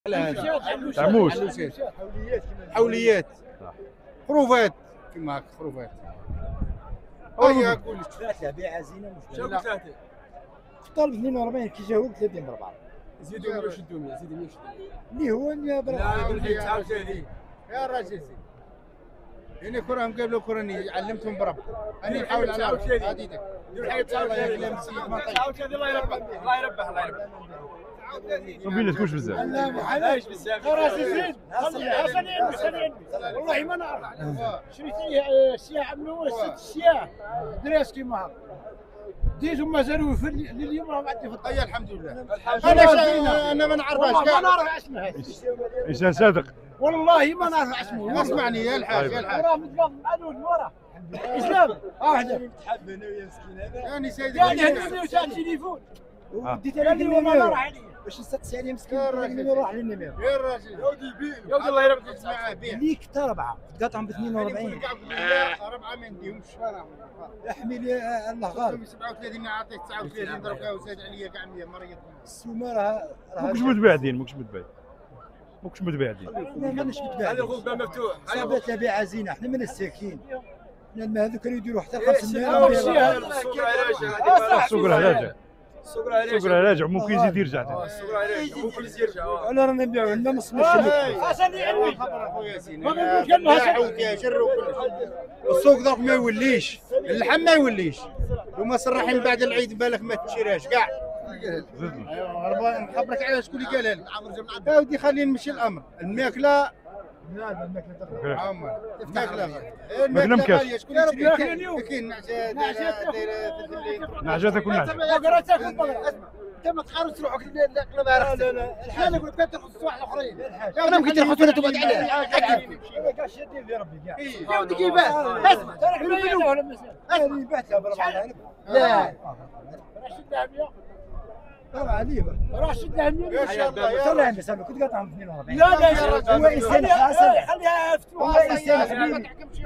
تعموش حوليات خروفات كما هكا خروفات. هيا كلش ثلاثة بيعة زينة مش شو ثلاثة؟ طالب 42 كي جاوا 30 بربعة. زيدوا 160 زيدوا 160 اللي هو يا برا. لا 39 يا راجل هنا كرهم قبل كرني علمتهم بربع. انا نحاول على هذيك الله يربح الله يربح الله يربح. ما بيناتكمش بزاف. لا علاش بزاف؟ راسي زين حسن والله ما نعرف شريت لي سياح من ست سياح دراس كيما هكا ديتهم مازالوا لليوم راهم عندي في الطريق. هيا الحمد لله. انا ما نعرفهاش ما نعرف اسمه انسان صادق. والله ما نعرف اسمه. اسمعني يا الحاج يا الحاج. راه متقابل مع الولد ورا اسلام واحده تحب انا ويا مسكين هذا. يعني سيدي يعني هدوني وتاع التليفون وديت قال لي والله ما راح عليا باش نسقسي عليه مسكين راح للنمير. يا الراجل يا ودي الله يربح معاه بيع ليك حتى ربعة تقاطعهم ب 42. ربعه ما نديهمش. احمل يا الله غالب. 37 عطيك 39 درك وزاد عليا كاع 100 مريض. السومه راه ماكش متباعدين ماكش متباعدين. ماناش خلي متباعدين. الخوف باب مفتوح. صابت لا بيعة زينة احنا من الساكين. لما هذوك كانوا يديروا حتى 500 السوق راه راجع. السوق راه السوق راه راجع ممكن يزيد يرجع ثاني. السوق راه راجع ممكن يرجع. انا رانا نبيعوا لنا نص ماشي. حسن علمي خبر اخويا سيدي. ما قالوش كلمه حسن يا جر وكلش. السوق ضرب ما يوليش، اللحم ما يوليش. وما صراحين بعد العيد بالك ما تشريهاش كاع. ايوا نخبرك على شكون اللي قالها لي. يا ودي خلينا نمشي الامر، الماكله ماكله مكاس. شكون اللي يشري؟ كاين نعجه دايره نعجه تاكل نعجه. بقرة تاكل بقرة انت ما تخرجش روحك لا ما عرفت. لا نقول لك تاخذ الصباح الاخرين. انا ممكن تاخذ ولا تقعد عليها. كاع شادين في ربي كاع يا ودي كيفاش؟ اسمع ترى ما ولا مسألة هذه بعتها بربعة. لا راه شدها 100 بربعة ليبر. راه شدها 100 ان شاء الله يا طلع عندي سالو كنت قاطعهم 42. لا لا يا رجل هو إنسان حسن. خليها هو يفتوها إنسان حبيبي.